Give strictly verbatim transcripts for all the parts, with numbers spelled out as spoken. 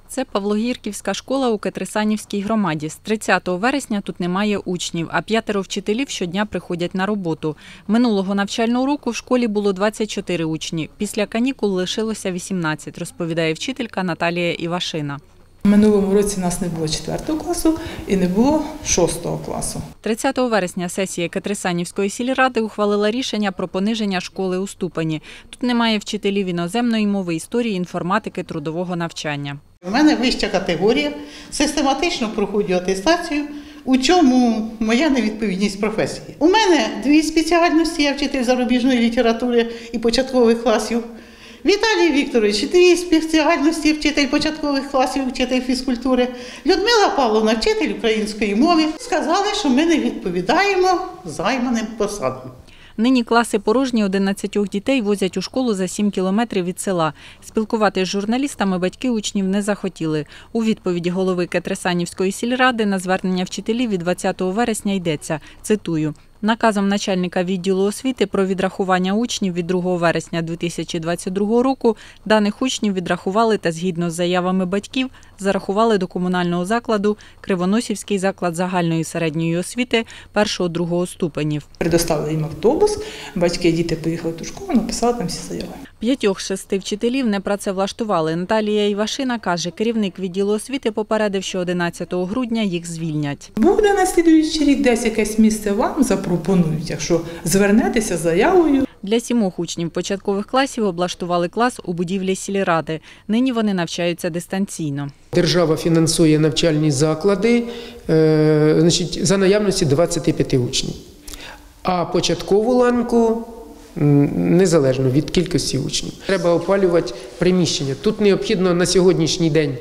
Це Павлогірківська школа у Кетресанівській громаді. З тридцятого вересня тут немає учнів, а п'ятеро вчителів щодня приходять на роботу. Минулого навчального року в школі було двадцять чотири учні. Після канікул лишилося вісімнадцять, розповідає вчителька Наталія Івашина. В минулому році нас не було четвертого класу і не було шостого класу. тридцятого вересня сесія Кетресанівської сільради ухвалила рішення про пониження школи у ступені. Тут немає вчителів іноземної мови, історії, інформатики, трудового навчання. У мене вища категорія, систематично проходжу атестацію, у чому моя невідповідність професії. У мене дві спеціальності, я вчитель зарубіжної літератури і початкових класів. Віталій Вікторович, дві спеціальності, вчитель початкових класів, вчитель фізкультури. Людмила Павловна, вчитель української мови. Сказали, що ми не відповідаємо займаним посадам. Нині класи порожні, одинадцятьох дітей возять у школу за сім кілометрів від села. Спілкуватися з журналістами батьки учнів не захотіли. У відповіді голови Кетресанівської сільради на звернення вчителів від двадцятого вересня йдеться, цитую, «Наказом начальника відділу освіти про відрахування учнів від другого вересня дві тисячі двадцять другого року даних учнів відрахували та згідно з заявами батьків зарахували до комунального закладу Кривоносівський заклад загальної середньої освіти першого-другого ступенів». Предоставили їм автобус, батьки і діти поїхали в ту школу, написали там всі заяви. П'ятьох-шести вчителів не працевлаштували. Наталія Івашина каже, керівник відділу освіти попередив, що одинадцятого грудня їх звільнять. Буде на слідуючий рік десь якесь місце вам запропонують, якщо звернетеся з заявою. Для сімох учнів початкових класів облаштували клас у будівлі сільради. Нині вони навчаються дистанційно. Держава фінансує навчальні заклади е, значить, за наявності двадцяти п'яти учнів, а початкову ланку незалежно від кількості учнів. Треба опалювати приміщення. Тут необхідно на сьогоднішній день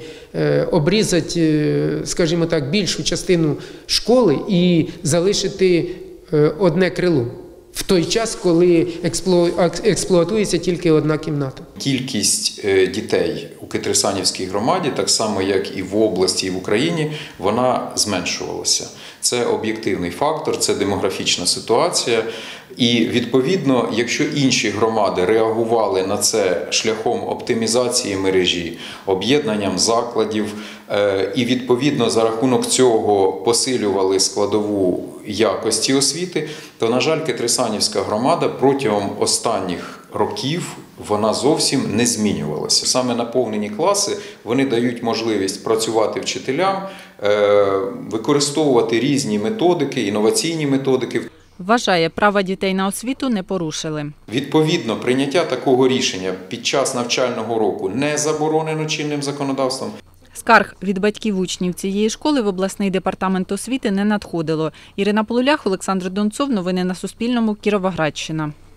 обрізати, скажімо так, більшу частину школи і залишити одне крило. В той час, коли експлуатується тільки одна кімната. Кількість дітей у Кетресанівській громаді, так само як і в області, і в Україні, вона зменшувалася. Це об'єктивний фактор, це демографічна ситуація. І, відповідно, якщо інші громади реагували на це шляхом оптимізації мережі, об'єднанням закладів і, відповідно, за рахунок цього посилювали складову якості освіти, то, на жаль, Кетресанівська громада протягом останніх років вона зовсім не змінювалася. Саме наповнені класи, вони дають можливість працювати вчителям, використовувати різні методики, інноваційні методики. Вважає, права дітей на освіту не порушили. Відповідно, прийняття такого рішення під час навчального року не заборонено чинним законодавством. Скарг від батьків учнів цієї школи в обласний департамент освіти не надходило. Ірина Полулях, Олександр Донцов. Новини на Суспільному. Кіровоградщина.